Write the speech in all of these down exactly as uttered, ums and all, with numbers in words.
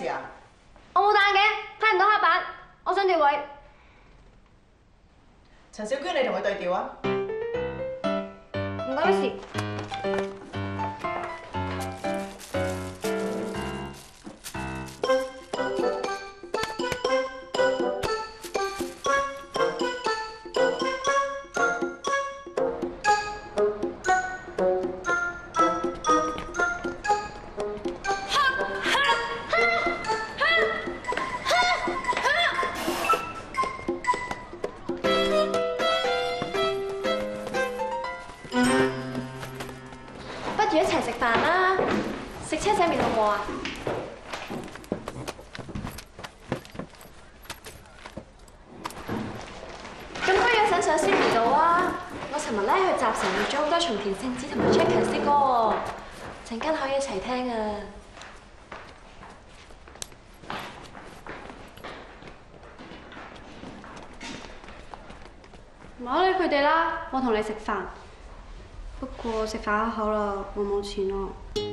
事啊？ 我冇戴眼鏡，睇唔到黑板，我想調位。 陳小娟，你同佢對調啊！ 唔該事。不如一齊食飯啦！食車仔麵好唔好啊？咁不如一陣上 Siri 度啊！我尋日咧去集成錄咗好多松田聖子同埋 Checkers 啲歌喎，陣間可以一齊聽啊！ 唔好理佢哋啦，我同你食飯。不過食飯一口啦，我冇錢咯。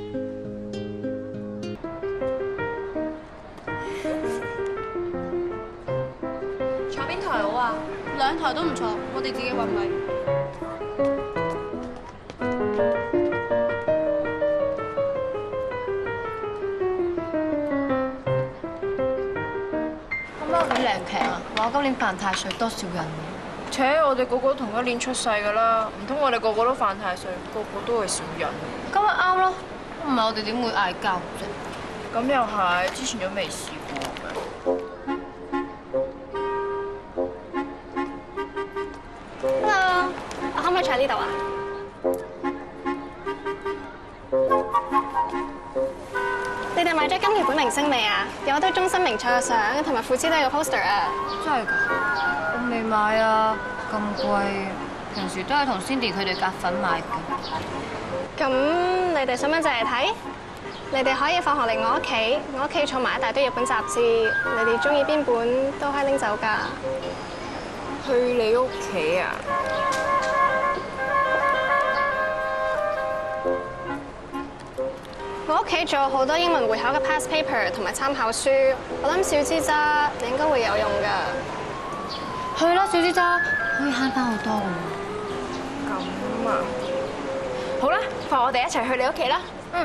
坐邊台好啊？ 兩台都唔錯，我哋自己揾位。 咁乜會靚劇啊？話今年犯太歲，多少人？ 且我哋個個都同一年出世㗎啦，唔通我哋個個都犯太歲，個個都係小人？ 咁咪啱咯，唔係我哋點會嗌交啫？ 咁又係，之前都未試過。 Hello，我可唔可以坐喺呢度啊？你哋買咗今期本明星未啊？有好多中森明菜嘅相，同埋富之都有個 poster 啊！ 真係㗎？我未買啊，咁貴。平時都係同 Cindy 佢哋夾份買嘅。 咁你哋想唔想借嚟睇？你哋可以放學嚟我屋企，我屋企儲埋一大堆日本雜誌，你哋中意邊本都可以拎走㗎。 去你屋企啊？ 我屋企仲有好多英文會考嘅 past paper 同埋參考書，我諗小資渣你應該會有用㗎。 去啦，小資渣，可以慳翻好多㗎嘛。 咁啊，好啦，放我哋一齊去你屋企啦。嗯。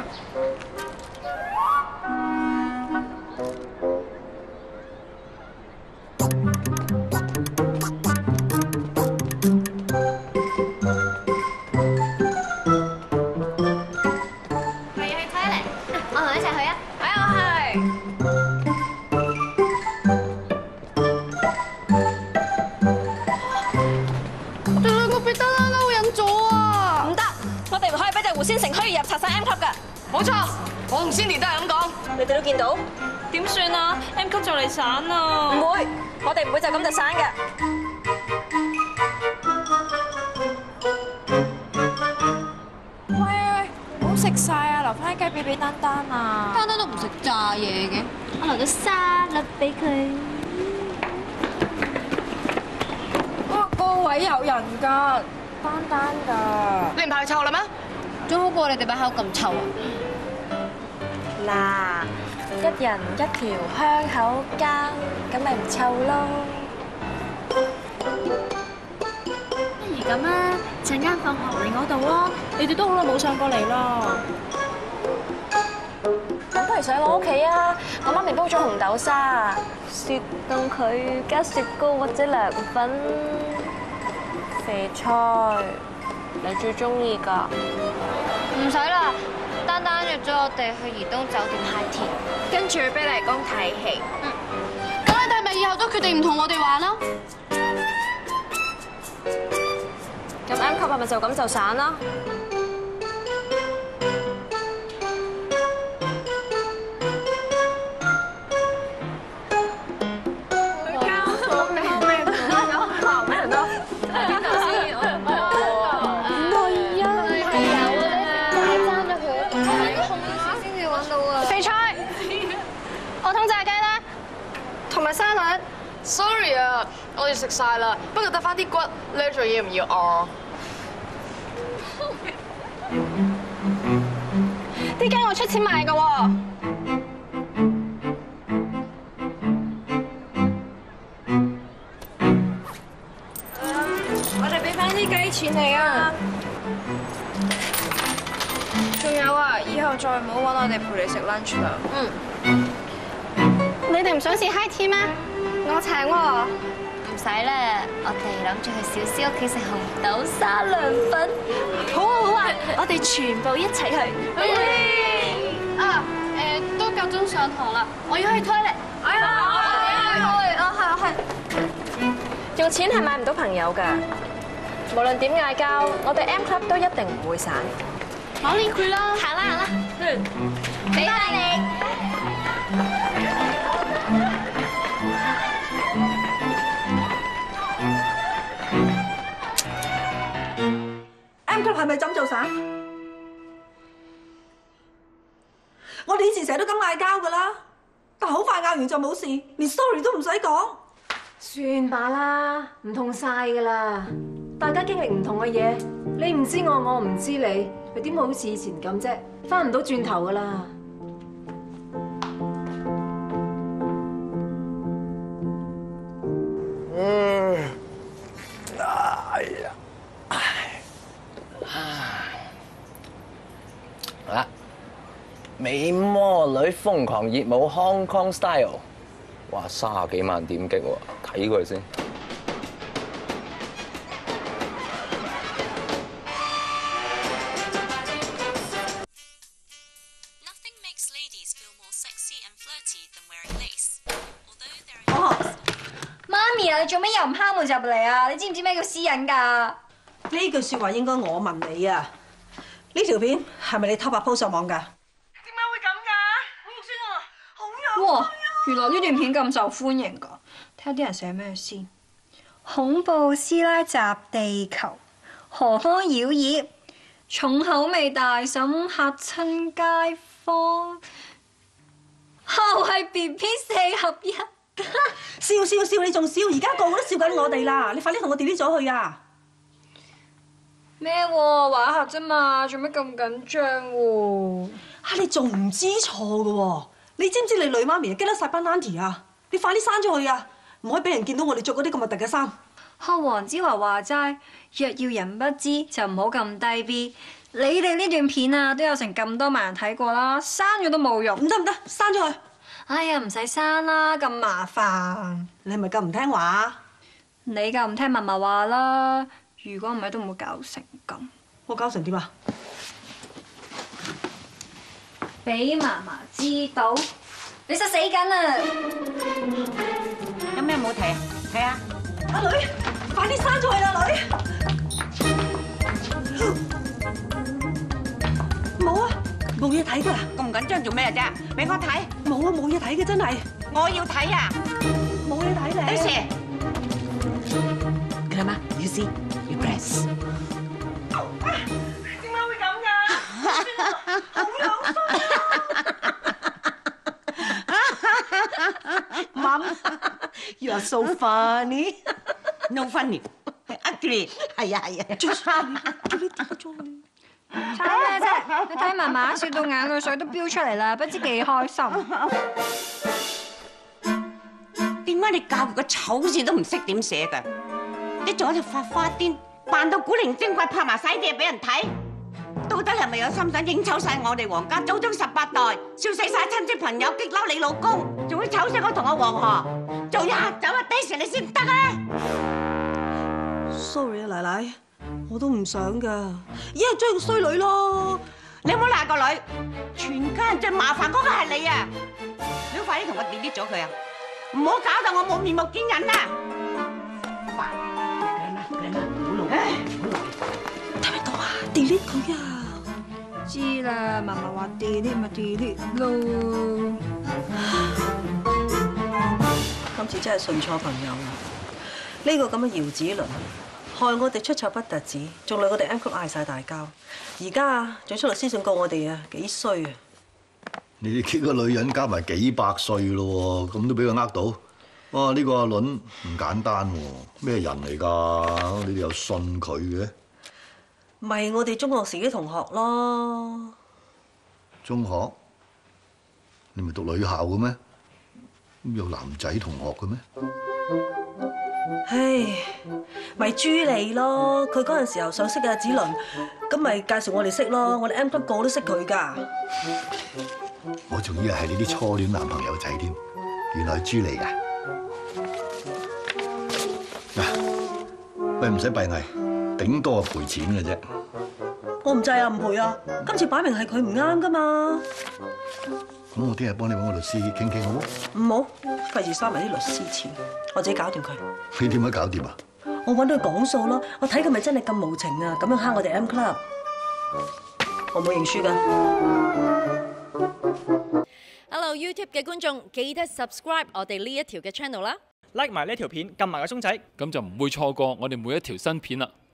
先成虛入拆晒 M 級㗎， 冇錯，我同 Cindy 都係咁講。 你哋都見到， 點算啊 ？M 級就嚟散啦！ 唔會，我哋唔會就咁就散嘅。 喂喂，唔好食晒啊！留翻啲雞髀俾丹丹啊！ 丹丹都唔食炸嘢嘅， 我留咗沙律俾佢。 哇，個位有人㗎，丹丹㗎。你唔怕佢臭啦咩？ 仲好過你哋把口咁臭啊！ 嗱，一人一條香口膠，咁咪唔臭咯。 不如咁啊，陣間放學嚟我度啊！你哋都好耐冇上過嚟啦。 咁不如上我屋企啊！我媽咪煲咗紅豆沙，雪凍佢加雪糕或者涼粉、肥菜，你最中意㗎。 唔使啦，丹丹約咗我哋去怡東酒店派甜， 跟住去碧麗宮睇戲。 嗯，咁你哋咪以後都決定唔同我哋玩咯？ 咁 M 級係咪就咁就散啦？沙律 ，sorry 啊，我哋食晒啦，不過得翻啲骨，你做嘢唔要我？ 啲雞我出錢買㗎喎。 我哋俾翻啲雞錢你啊！仲有啊，以後再唔好揾我哋陪你食 lunch 啦。 嗯。 你哋唔想試 high tea 咩？我請喎。 唔使啦，我哋諗住去小師屋企食紅豆沙涼粉。 好啊好啊，我哋全部一齊去。 啊，誒，都夠鐘上堂啦，我要去 toilet。哎呀， 去啊係係。用錢係買唔到朋友㗎，無論點嗌交，我哋 M Club 都一定唔會散。 攞呢佢啦， 行啦行啦，嗯，俾翻你。 M Club 係咪咁做散？我哋以前成日都咁嗌交㗎啦，但係好快嗌完就冇事，連 sorry 都唔使講。 算罷啦，唔同晒噶啦，大家經歷唔同嘅嘢，你唔知我，我唔知你，又點會好似以前咁啫？翻唔到轉頭噶啦。 嗯，哎呀，唉，啊，美魔女瘋狂熱舞 Hong Kong Style。哇，三十幾萬點擊喎，睇佢先。 媽咪啊，你做咩又唔敲門入嚟啊？你知唔知咩叫私隱㗎？ 呢句説話應該我問你啊！呢條片係咪你偷拍 po 上網㗎？點解會咁㗎？好肉酸啊！好肉哇！原來呢段片咁受歡迎㗎，睇下啲人寫咩先。恐怖師奶襲地球，何方妖孽，重口味大嬸嚇親街坊，後係 B B 四合一。 笑笑笑，你仲笑？而家個個都笑緊我哋啦！你快啲同我 delete 咗佢啊！ 咩喎？玩下啫嘛，做咩咁緊張喎？ 嚇你仲唔知錯㗎喎？你知唔知你女媽咪激得晒班 auntie 啊？你快啲刪咗佢啊！唔可以俾人見到我哋着嗰啲咁核突嘅衫。 學黃子華話齋，若要人不知就唔好咁低 B。你哋呢段片啊，都有成咁多萬人睇過啦，刪咗都冇用。 唔得唔得，刪咗佢！ 哎呀，唔使刪啦，咁麻煩。 你係咪咁唔聽話？ 你夠唔聽嫲嫲話啦？如果唔係，都唔會搞成咁。 我搞成點啊？ 俾嫲嫲知道，你實死緊啊！ 有咩冇睇啊？睇下， 阿女，快啲刪咗佢啦，女！冇啊，冇嘢睇㗎。 咁緊張做咩啫？俾我睇。 冇啊，冇嘢睇嘅真係。 我要睇啊！ 冇嘢睇你。 有事。Grandma, you see, you press。 點解會咁㗎？好有心啊 ！Mom, you are so funny. No funny，係 ugly。係啊係啊。 最差你，叫你點做你？ 慘咩啫？你睇嫲嫲笑到眼淚水都飆出嚟啦，不知幾開心。 點解你教佢個醜字都唔識點寫㗎？你仲喺度發花癲，扮到古靈精怪，拍埋晒啲嘢俾人睇。到底係咪有心想應酬晒我哋黃家祖宗十八代，笑死晒親戚朋友，激嬲你老公，仲會醜死我同阿黃河，做一下走啊低時你先得啊 ！Sorry 啊，奶奶，我都唔想㗎，一係追個衰女咯。 你唔好賴個女，全家人最麻煩嗰個係你啊！你快啲同我 delete 咗佢啊！唔好搞到我冇面目見人啊！快，嚟啦嚟啦，唔好勞，唔好勞。 睇唔到啊 ，delete 佢啊！ 知啦，嫲嫲話 delete 咪 delete 咯。 今次真係信錯朋友啦！呢個咁嘅姚子倫，害我哋出醜不特止，仲令我哋 M Club嗌晒大交。而家啊，仲出嚟私信告我哋啊，幾衰啊！ 你哋幾個女人加埋幾百歲咯，咁都俾佢呃到？哇！呢個阿倫唔簡單喎，咩人嚟㗎？你哋又信佢嘅？ 咪我哋中學時啲同學咯。 中學？你咪讀女校嘅咩？咁有男仔同學嘅咩？ 唉，咪朱莉咯，佢嗰陣時候想識阿子倫，咁咪介紹我哋識咯。我哋 M Club 個個都識佢㗎。 我仲以為係你啲初戀男朋友仔添，原來係朱莉㗎。嗱，喂，唔使閉翳，頂多係賠錢嘅啫。 我唔制啊，唔賠啊！今次擺明係佢唔啱㗎嘛。 咁我聽日幫你揾個律師傾傾好唔好？ 唔好，費事嘥埋啲律師錢，我自己搞掂佢。 你點樣搞掂啊？ 我揾佢講數咯，我睇佢咪真係咁無情啊，咁樣蝦我哋 M Club， 我冇認輸㗎。 Hello YouTube 嘅觀眾，記得 subscribe 我哋呢一條嘅 channel 啦 ，like 埋呢條片，撳埋個鐘仔， 咁就唔會錯過我哋每一條新片啦。